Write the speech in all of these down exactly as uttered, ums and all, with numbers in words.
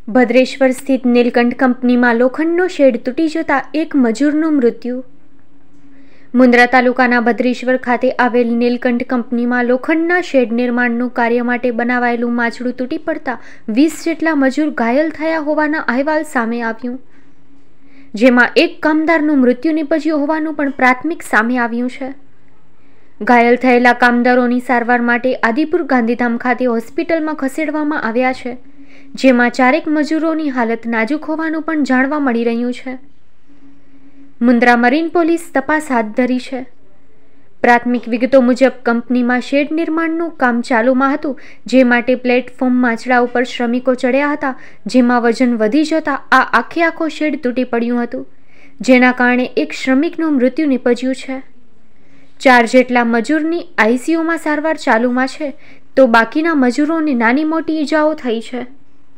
ભદ્રેશ્વર સ્થિત નીલકંઠ કંપનીમાં લોખંડનો શેડ તૂટી જતા એક મજૂરનું મૃત્યુ. મુન્દ્રા તાલુકાના ભદ્રેશ્વર ખાતે આવેલ નીલકંઠ કંપનીમાં લોખંડના શેડ નિર્માણનું કાર્ય માટે બનાવાયેલું માછડું તૂટી પડતા વીસ જેટલા મજૂર ઘાયલ થયા હોવાના અહેવાલ સામે આવ્યું, જેમાં એક કામદારનું મૃત્યુ નિપજ્યું હોવાનું પણ પ્રાથમિક સામે આવ્યું છે. ઘાયલ થયેલા કામદારોની સારવાર માટે આદિપુર ગાંધીધામ ખાતે હોસ્પિટલમાં ખસેડવામાં આવ્યા છે, જેમાં ચારેક મજૂરોની હાલત નાજુક હોવાનું પણ જાણવા મળી રહ્યું છે. મુન્દ્રા મરીન પોલીસ તપાસ હાથ ધરી છે. પ્રાથમિક વિગતો મુજબ કંપનીમાં શેડ નિર્માણનું કામ ચાલુમાં હતું, જે માટે પ્લેટફોર્મ માછડા ઉપર શ્રમિકો ચડ્યા હતા, જેમાં વજન વધી જતા આ આખે આખો શેડ તૂટી પડ્યું હતું, જેના કારણે એક શ્રમિકનું મૃત્યુ નિપજ્યું છે. ચાર જેટલા મજૂરની આઈસીયુમાં સારવાર ચાલુમાં છે, તો બાકીના મજૂરોને નાની મોટી ઈજાઓ થઈ છે.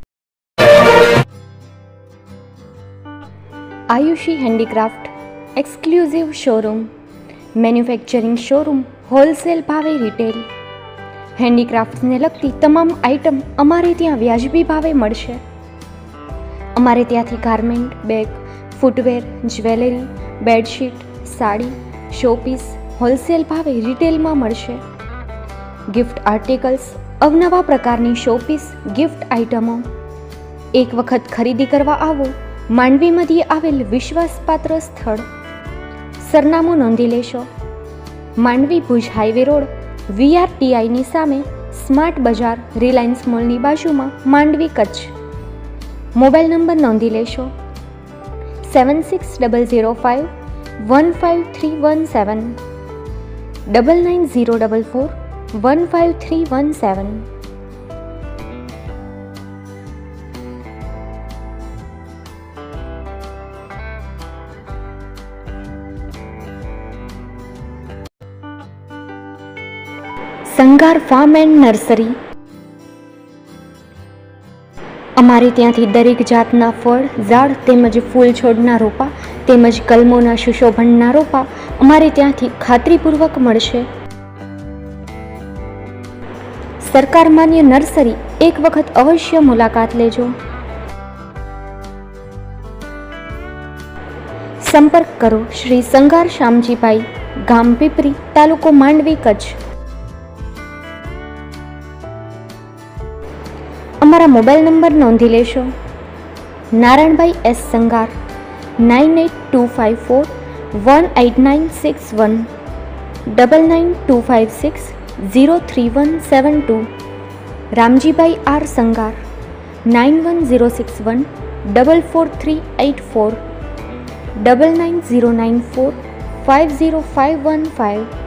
Ayushi handicraft exclusive showroom, manufacturing showroom, wholesale ભાવે રિટેલ. હેન્ડીક્રાફ્ટ્સને લગતી તમામ આઇટમ અમારે ત્યાં વ્યાજબી ભાવે મળશે. અમારે ત્યાંથી garment, bag, footwear, jewellery, bedsheet, sari, showpiece wholesale ભાવે રિટેલમાં મળશે. ગિફ્ટ આર્ટિકલ્સ, અવનવા પ્રકારની શોપીસ ગિફ્ટ આઇટમો. એક વખત ખરીદી કરવા આવો. માંડવી મધ્યે આવેલ વિશ્વાસપાત્ર સ્થળ. સરનામું નોંધી લેશો. માંડવી ભુજ હાઈવે રોડ, વીઆરટીઆઈની સામે, સ્માર્ટ બજાર, રિલાયન્સ મોલની બાજુમાં, માંડવી, કચ્છ. મોબાઈલ નંબર નોંધી લેશો. Seven six double zero five one five three one seven, double nine zero double four one five three one seven. Sangar farm and nursery. અમારે ત્યાંથી દરેક જાતના ફળ, ઝાડ તેમજ ફૂલ છોડના રોપા તેમજ કલમોના સુશોભનના રોપા અમારે ત્યાંથી ખાતરીપૂર્વક મળશે. સરકાર માન્ય નર્સરી એક વખત અવશ્ય મુલાકાત લેજો. સંપર્ક કરો શ્રી સંગાર શામજીભાઈ, ગામ પીપરી, તાલુકો માંડવી, કચ્છ. અમારા મોબાઈલ નંબર નોંધી લેશો. Narayanbhai S Sangar, nine eight two five four one eight nine six one, double nine two five six zero three one seven two. Ramjibhai R Sangar, nine one zero six one double four three eight four, double nine zero nine four five zero five one five.